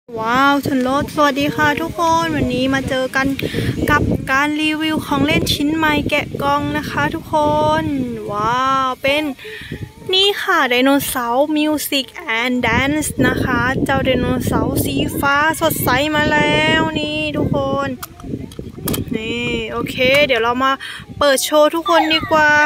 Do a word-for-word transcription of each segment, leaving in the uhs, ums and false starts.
ว้าวชนรถสวัสดีค่ะทุกคนวันนี้มาเจอกันกับการรีวิวของเล่นชิ้นใหม่แกะกล่องนะคะทุกคนว้าวเป็นนี่ค่ะไดโนเสาร์มิวสิกแอนด์แดนซ์นะคะเจ้าไดโนเสาร์สีฟ้าสดใสมาแล้วนี่ทุกคนนี่โอเคเดี๋ยวเรามาเปิดโชว์ทุกคนดีกว่า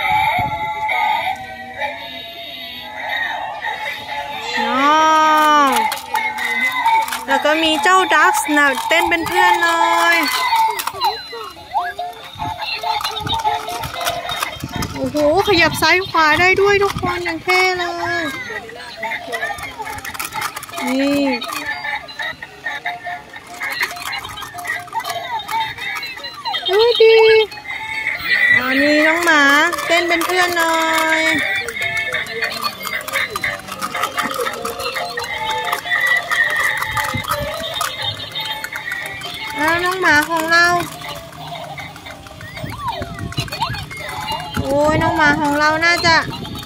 แล้วก็มีเจ้าดักส์นะเต้นเป็นเพื่อนเลยโอ้โหขยับซ้ายขวาได้ด้วยทุกคนอย่างเท่เลยนี่เฮ้ยดีอันนี้น้องหมาเต้นเป็นเพื่อนเลยแล้วน้องหมาของเราโอ้ยน้องหมาของเราน่าจะ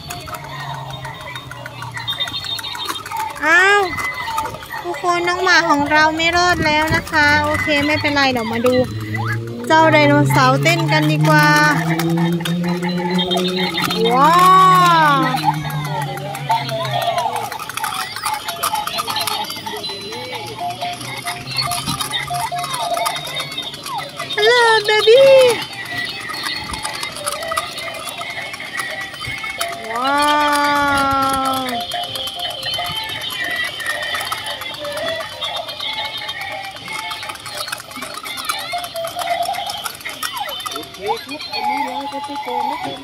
อ้าวทุกคนน้องหมาของเราไม่รอดแล้วนะคะโอเคไม่เป็นไรเดี๋ยวมาดูเจ้าไดโนเสาร์เต้นกันดีกว่าว้าวHello, baby. Wow. โอเคครับอันนี้เราจะไปก่อนนะครับ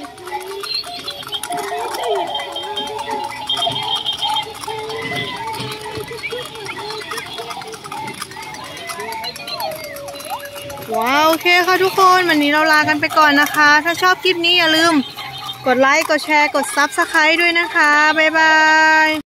ว้าวโอเคค่ะทุกคนวันนี้เราลากันไปก่อนนะคะถ้าชอบคลิปนี้อย่าลืมกดไลค์กดแชร์กดซับสไครบ์ด้วยนะคะบ๊ายบาย